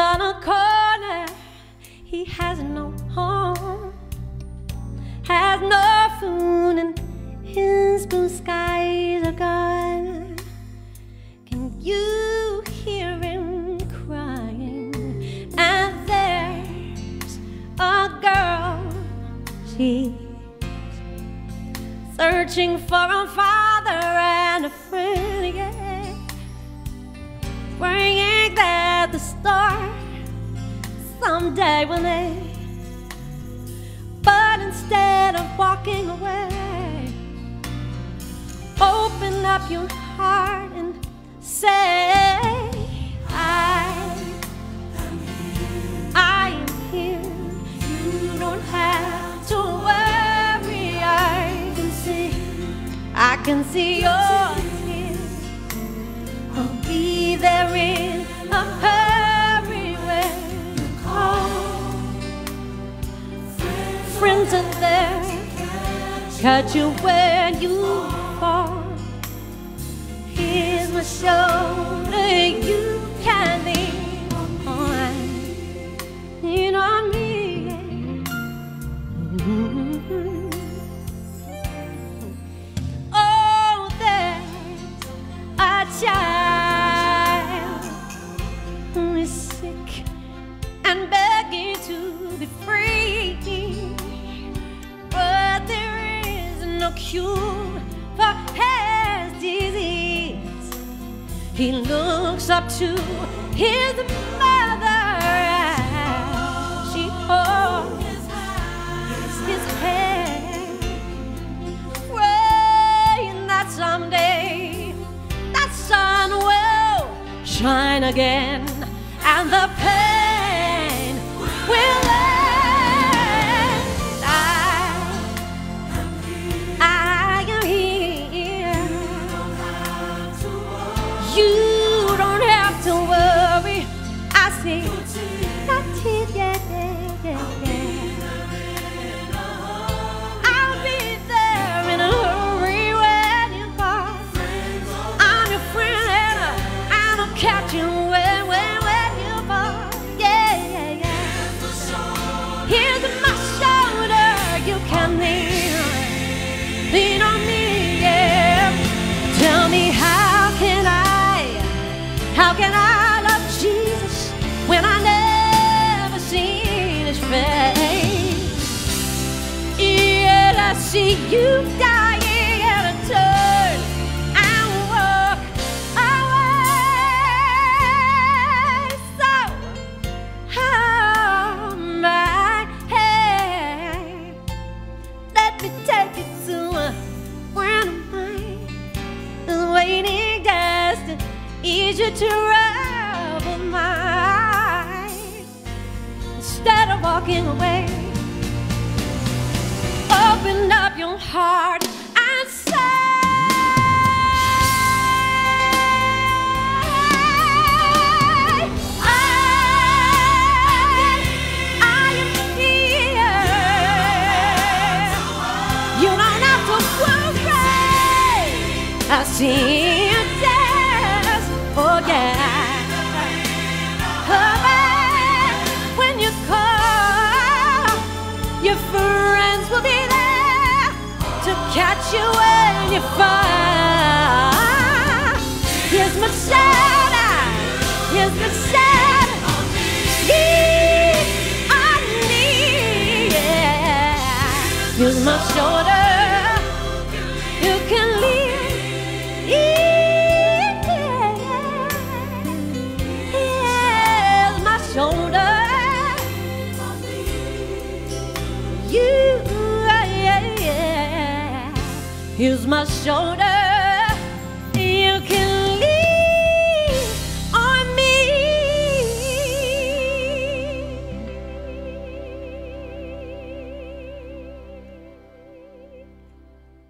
on a corner, he has no home, has no food, and his blue skies are gone. Can you hear him crying? And there's a girl, she's searching for a father and a friend, yeah, praying that the star someday will end. But instead of walking away, open up your heart and say, I am here. You don't have to worry. I can see your tears. I'll be there in a hurry when you call. Friends are there, catch you when you fall. Here's my shoulder, you can lean on me. Oh, there's a child who is sick and begging to be free, but there is no cure for his disease. He looks up to his mother as she holds his hand, praying that someday that sun will shine again and the pain will end. I am here. You don't have to worry. I see that teeth, yeah. I'll be there in a hurry when you call. I'm your friend and I'll catch you when you fall. Yeah. Here's my shoulder, you can lean on me, yeah. Tell me how can I love Jesus when I never seen his face? Yet I see you dying and I turn and walk away. So hold my hand, let me take you to a friend of mine who's waiting just to ease your troubled mind. Instead of walking away, open up your heart and say, I am here. You don't have to worry. I see you dance, oh yeah. When you call, your friends will be there to catch you when you fall. Here's my shoulder, here's my shoulder, lean on me, yeah. Here's my shoulder, you can lean. Here's my shoulder. Here's my shoulder.